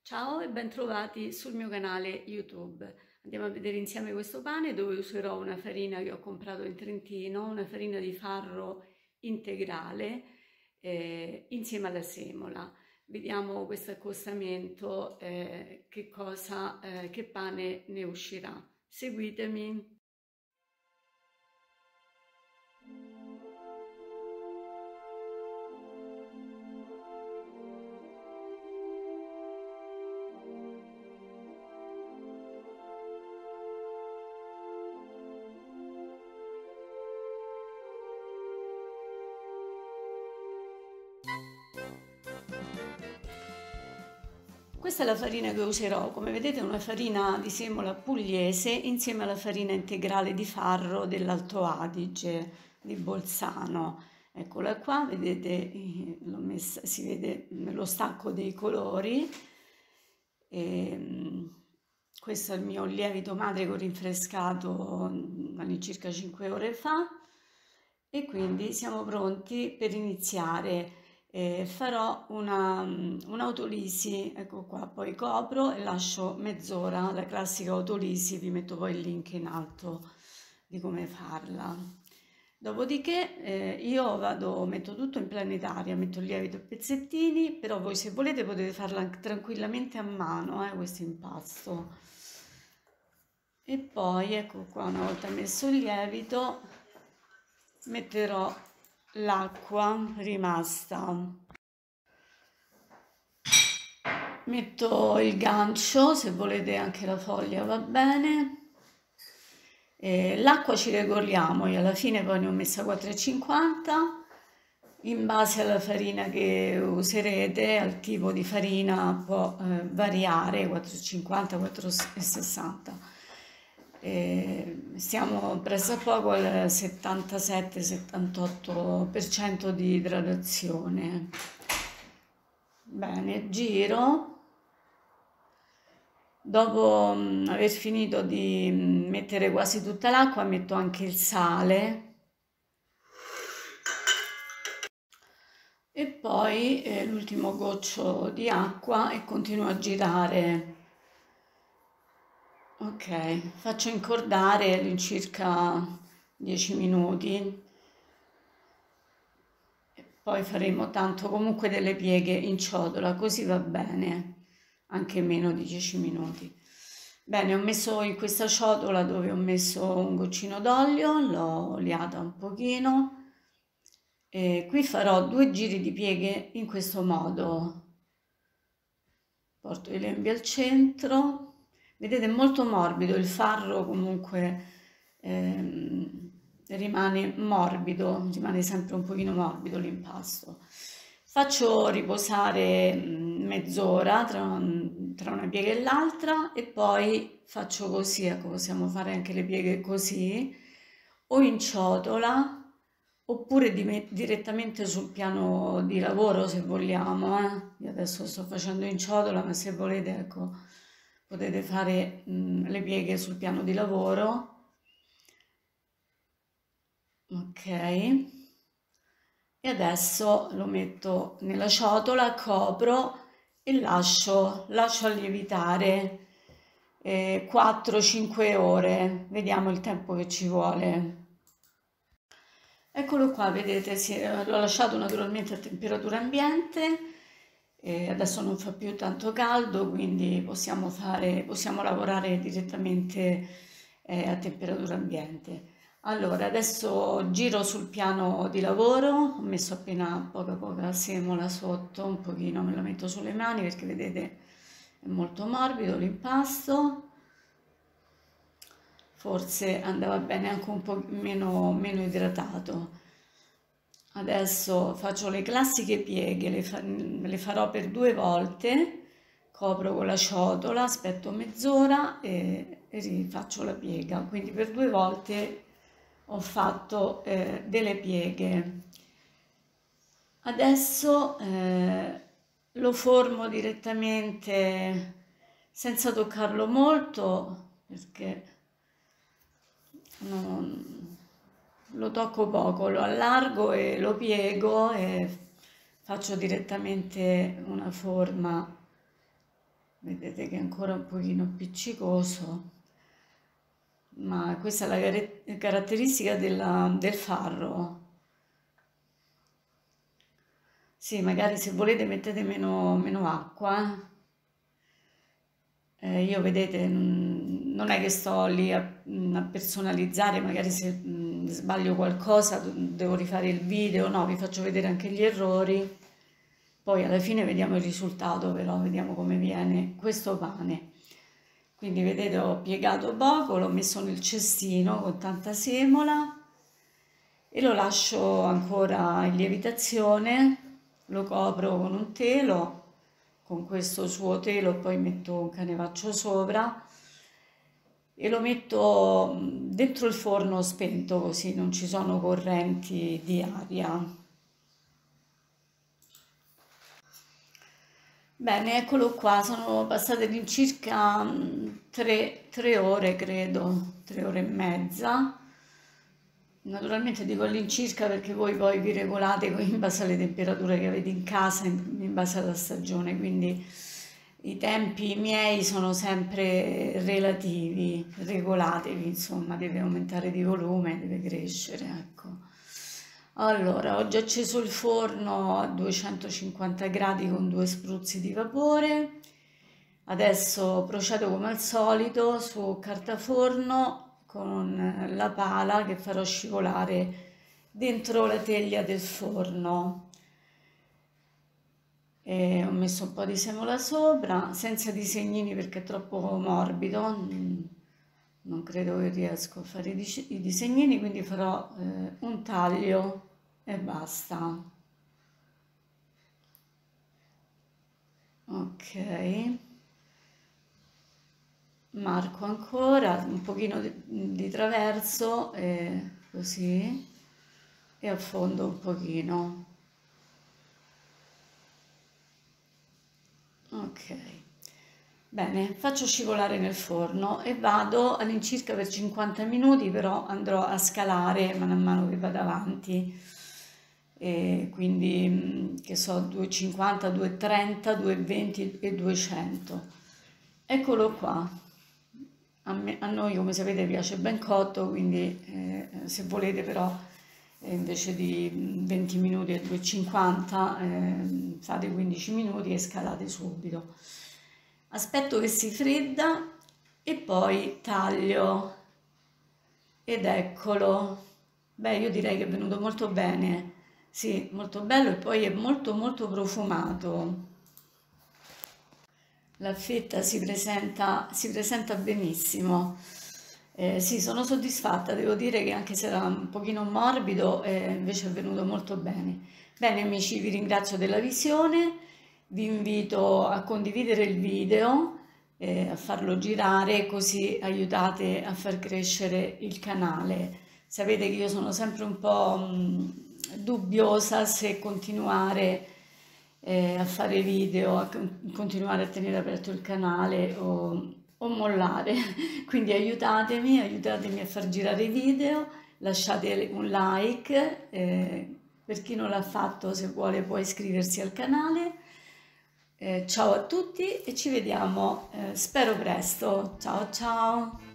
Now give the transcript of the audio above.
Ciao e bentrovati sul mio canale YouTube. Andiamo a vedere insieme questo pane dove userò una farina che ho comprato in Trentino, una farina di farro integrale insieme alla semola. Vediamo questo accostamento, che pane ne uscirà. Seguitemi. Questa è la farina che userò, come vedete è una farina di semola pugliese insieme alla farina integrale di farro dell'Alto Adige di Bolzano. Eccola qua, vedete, l'ho messa, si vede lo stacco dei colori. Questo è il mio lievito madre che ho rinfrescato all'incirca 5 ore fa e quindi siamo pronti per iniziare. Farò un'autolisi, ecco qua, poi copro e lascio mezz'ora, la classica autolisi, vi metto poi il link in alto di come farla. Dopodiché metto tutto in planetaria, metto il lievito a pezzettini, però voi se volete potete farla tranquillamente a mano, questo impasto. E poi ecco qua, una volta messo il lievito, metterò l'acqua rimasta. Metto il gancio, se volete anche la foglia va bene. L'acqua ci regoliamo, io alla fine poi ne ho messa 4,50 in base alla farina che userete, al tipo di farina può variare 4,50, 4,60. Stiamo presso a poco al 77-78% di idratazione. Bene, giro. Dopo aver finito di mettere quasi tutta l'acqua, metto anche il sale e poi l'ultimo goccio di acqua e continuo a girare. Ok, faccio incordare all'incirca 10 minuti. Poi faremo tanto comunque delle pieghe in ciotola, così va bene, anche meno di 10 minuti. Bene, ho messo in questa ciotola dove ho messo un goccino d'olio, l'ho oliata un pochino e qui farò 2 giri di pieghe in questo modo. Porto i lembi al centro, vedete è molto morbido, il farro comunque rimane morbido, rimane sempre un pochino morbido l'impasto. Faccio riposare mezz'ora tra una piega e l'altra e poi faccio così, ecco, possiamo fare anche le pieghe così, o in ciotola oppure direttamente sul piano di lavoro se vogliamo. Io adesso sto facendo in ciotola, ma se volete, ecco, potete fare le pieghe sul piano di lavoro. Ok, e adesso lo metto nella ciotola, copro e lascio lievitare 4-5 ore, vediamo il tempo che ci vuole. Eccolo qua, vedete, l'ho lasciato naturalmente a temperatura ambiente, adesso non fa più tanto caldo, quindi possiamo lavorare direttamente a temperatura ambiente. Allora, adesso giro sul piano di lavoro, ho messo appena poca semola sotto, un pochino me la metto sulle mani perché vedete è molto morbido l'impasto. Forse andava bene anche un po' meno idratato. Adesso faccio le classiche pieghe, le farò per 2 volte, copro con la ciotola, aspetto mezz'ora e rifaccio la piega. Quindi per 2 volte ho fatto delle pieghe. Adesso lo formo direttamente senza toccarlo molto perché lo tocco poco, lo allargo e lo piego e faccio direttamente una forma vedete che è ancora un pochino appiccicoso, ma questa è la caratteristica del farro. Sì, magari se volete mettete meno acqua. Io vedete, non è che sto lì a personalizzare, magari se sbaglio qualcosa devo rifare il video, no, vi faccio vedere anche gli errori, poi alla fine vediamo il risultato, però vediamo come viene questo pane. Quindi vedete ho piegato poco, l'ho messo nel cestino con tanta semola e lo lascio ancora in lievitazione, lo copro con un telo, con questo suo telo, poi metto un canevaccio sopra e lo metto dentro il forno spento così non ci sono correnti di aria. Bene, eccolo qua, sono passate all'incirca 3 ore, credo, 3 ore e mezza. Naturalmente dico all'incirca perché voi poi vi regolate in base alle temperature che avete in casa, in base alla stagione, quindi i tempi miei sono sempre relativi, regolatevi, insomma, deve aumentare di volume, deve crescere, ecco. Allora, ho già acceso il forno a 250 gradi con 2 spruzzi di vapore. Adesso procedo come al solito su carta forno con la pala che farò scivolare dentro la teglia del forno. E ho messo un po' di semola sopra, senza disegnini perché è troppo morbido, non credo che riesco a fare i disegnini, quindi farò un taglio e basta. Ok, marco ancora un pochino di traverso, così, e affondo un pochino. Ok, bene, faccio scivolare nel forno e vado all'incirca per 50 minuti, però andrò a scalare man mano che vado avanti. E quindi, che so, 250, 230, 220 e 200. Eccolo qua. A noi, come sapete, piace ben cotto, quindi se volete però invece di 20 minuti e 250 fate 15 minuti e scalate subito. Aspetto che si fredda e poi taglio ed eccolo. Beh, io direi che è venuto molto bene. Sì, molto bello e poi è molto molto profumato. La fetta si presenta benissimo. Sì, sono soddisfatta, devo dire che anche se era un pochino morbido, invece è venuto molto bene. Bene amici, vi ringrazio della visione, vi invito a condividere il video, a farlo girare così aiutate a far crescere il canale. Sapete che io sono sempre un po' dubbiosa se continuare a fare video, a continuare a tenere aperto il canale o mollare. Quindi aiutatemi, aiutatemi a far girare i video, lasciate un like, per chi non l'ha fatto se vuole può iscriversi al canale. Ciao a tutti e ci vediamo, spero presto. Ciao ciao!